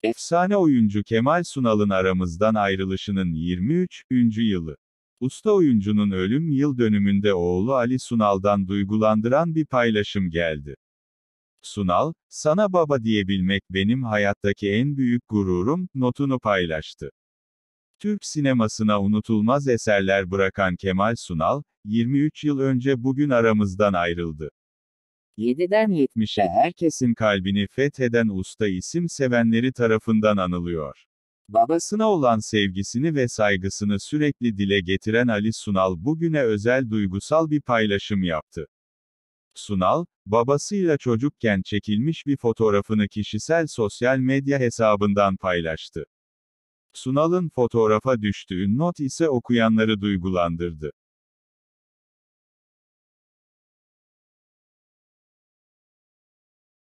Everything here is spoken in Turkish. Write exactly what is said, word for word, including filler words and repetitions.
Efsane oyuncu Kemal Sunal'ın aramızdan ayrılışının yirmi üçüncü yılı. Usta oyuncunun ölüm yıl dönümünde oğlu Ali Sunal'dan duygulandıran bir paylaşım geldi. Sunal, "Sana baba diyebilmek benim hayattaki en büyük gururum" notunu paylaştı. Türk sinemasına unutulmaz eserler bırakan Kemal Sunal, yirmi üç yıl önce bugün aramızdan ayrıldı. yediden yetmişe herkesin kalbini fetheden usta isim sevenleri tarafından anılıyor. Babasına olan sevgisini ve saygısını sürekli dile getiren Ali Sunal bugüne özel duygusal bir paylaşım yaptı. Sunal, babasıyla çocukken çekilmiş bir fotoğrafını kişisel sosyal medya hesabından paylaştı. Sunal'ın fotoğrafa düştüğü not ise okuyanları duygulandırdı.